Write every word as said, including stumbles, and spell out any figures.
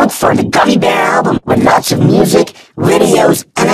look for the Gummy Bear album with lots of music, videos, and